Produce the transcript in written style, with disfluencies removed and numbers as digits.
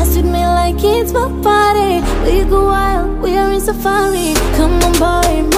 dance with me like it's my party. We go wild, we are in safari. Come on boy,